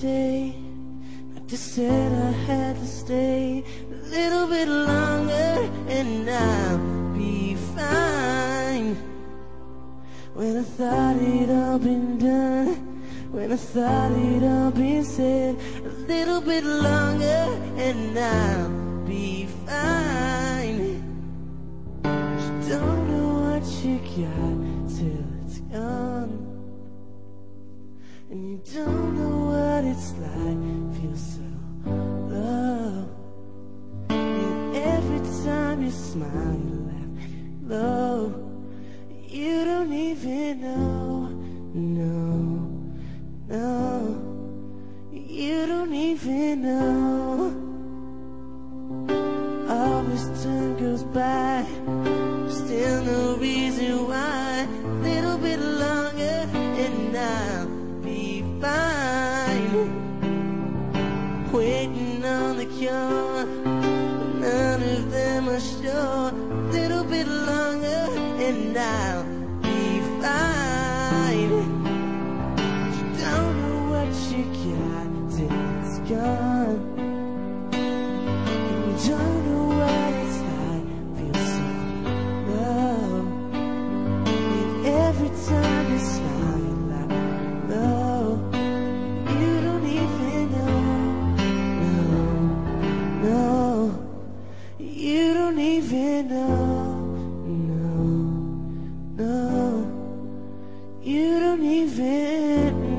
day. I just said I had to stay a little bit longer and I'll be fine. When I thought it all been done, when I thought it all been said, a little bit longer and I'll be fine. You don't know what you got till it's gone, and you don't know what it's like, feel so low. And every time you smile, you laugh low. You don't even know, no, no. You don't even know. All this time goes by, still no reason why. A little bit longer and I'll be fine. Waiting on the cure, but none of them are sure. A little bit longer and I'll be fine. You don't know what you got till it's gone, and you don't know what it's like, feel so low. And every time you smile, you laugh low. You don't even know, no, no. You don't even know, no, no. You don't even know.